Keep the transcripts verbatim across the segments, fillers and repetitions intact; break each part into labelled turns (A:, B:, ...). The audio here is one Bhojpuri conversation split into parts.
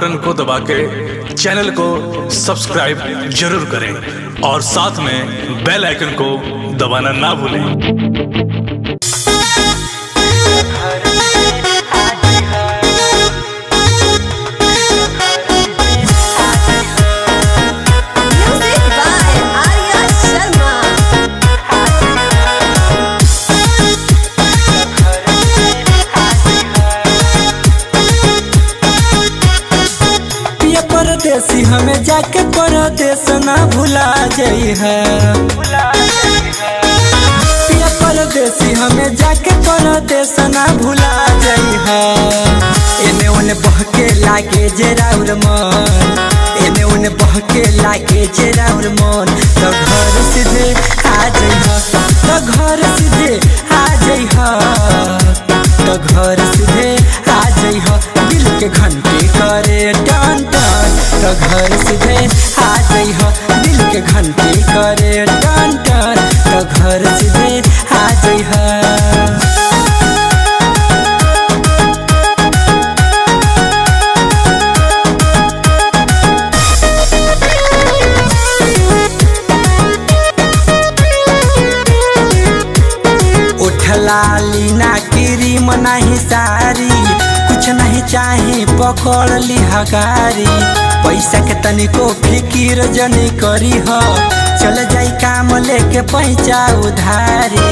A: बटन को दबा के चैनल को सब्सक्राइब जरूर करें और साथ में बेल आइकन को दबाना ना भूलें।
B: परदेसी हमें जाके परदेस ना भुला जाई है। पिया परदेसी हमें जाके परदेस ना भुला जाई है। एने ओने बहके लागे जेराउर मन, एने ओने बहके लागे जेराउर मन। तो घर सीधे आ जाई है, तो घर सीधे आ जाई है, तो घर सीधे आ जाई है। दिल के घंटी करे टन टन, तो घर सीधे आ जाई हो। दिल के घंटी करे टन टन, तो घर सीधे आ जाई हो। उठलाली ना क्रीम नहीं सारी, कुछ नहीं चाहे पकड़ ली हगारी। पैसा के तनिको फिकिर जनी करी हो, चल जाई काम लेके पैसा उधारी।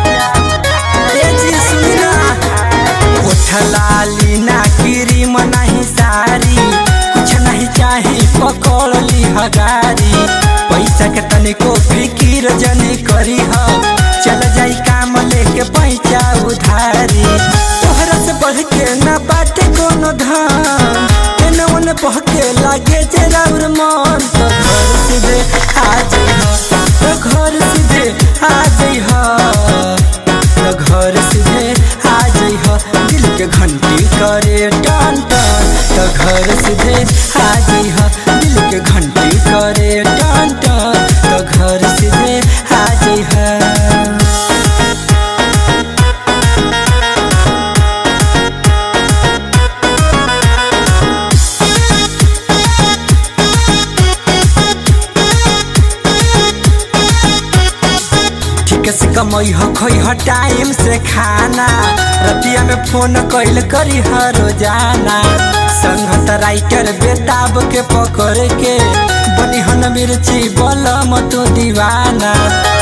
B: उठलाली ना क्रीम नहीं सारी, कुछ नहीं चाहे पकड़ ली हगारी। पैसा के तनिको फिकिर जनी करी हो, चल जाई काम लेके पैसा उधारी। तोहरा से बढ़ के ना बाटे कोनो धान, एने ओने बहके लागे जेराउर मन। तो घर सीधे आ जाई हो, तो घर सीधे आ जाई हो, तो घर सीधे आ जाई हो। दिल के घंटी करे टन टन, तो घर सीधे आ जाई हो। दिल के घंटी करे टन टन, तो घर सीधे आ जाई हो। से कमई हो खोई हो टाइम से खाना, रतिया में फोन कैल करी हर रोजाना। संगत राइटर बेताब के पकड़ के बनी हन मिर्ची बलम तो दीवाना।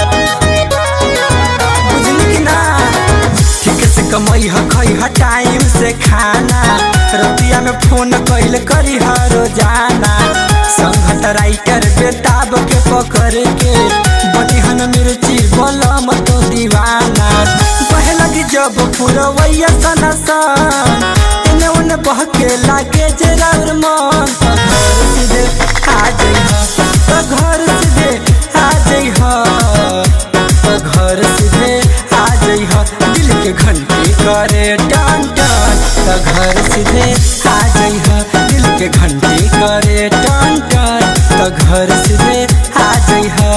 B: बुझली कि ना? ठीक से कमई हो खोई हो टाइम से खाना, रतिया में फोन कैल करी हर रोजाना। संगत राइटर बेताब के पकड़ के बनी हन मिर्ची बलम तो दीवाना। बहे लगी जब पुरवैया सना सन, एने ओने बहके लागे जेराउर मन। तो घर सीधे आ जाई हो, तो घर सीधे आ जाई हो, तो घर सीधे आ जाई हो। दिल के घंटी करे टन टन, तो घर सीधे आ जाई हो। दिल के घंटी करे टन टन, तो घर सीधे आ जाई हो।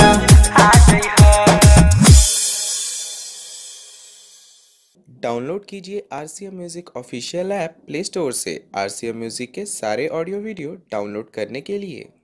C: डाउनलोड कीजिए R C M music official app Play Store से आर सी एम म्यूजिक के सारे ऑडियो वीडियो डाउनलोड करने के लिए।